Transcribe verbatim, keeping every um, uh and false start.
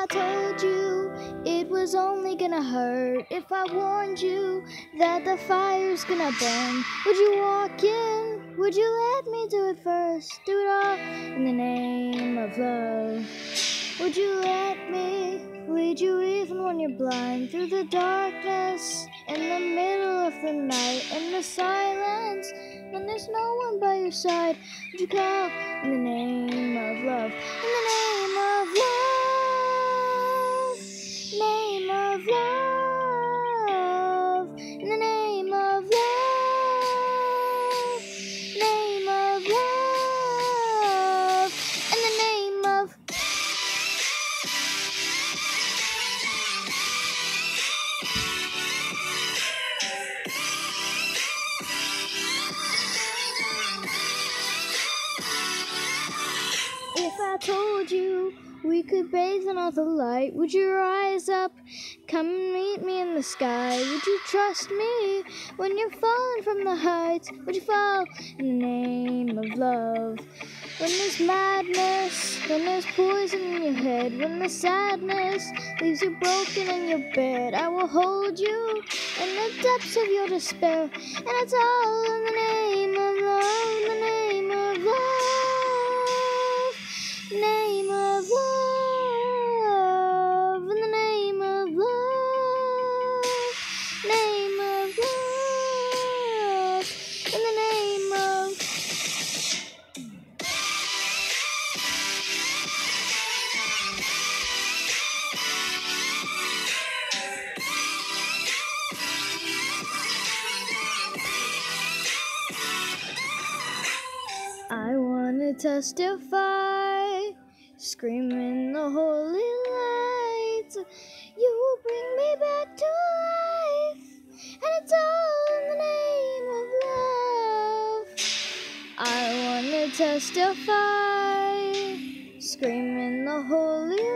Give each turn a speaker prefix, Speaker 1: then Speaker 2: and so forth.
Speaker 1: told you it was only gonna hurt, if I warned you that the fire's gonna burn, would you walk in? Would you let me do it first? Do it all in the name of love. Would you let me lead you even when you're blind, through the darkness, in the middle of the night, in the silence, when there's no one by your side? Would you call in the name of love? In the name of love, name of love, in the name of love, name of love, in the name of If I told you we could bathe in all the light, would you rise up, come and meet me in the sky? Would you trust me when you're falling from the heights? Would you fall in the name of love? When there's madness, when there's poison in your head, when the sadness leaves you broken in your bed, I will hold you in the depths of your despair, and it's all in the name of love, in the name of love. Name of love, in the name of love, name of love, in the name of I want to testify, screaming the holy light. You will bring me back to life, and it's all in the name of love. I want to testify, screaming the holy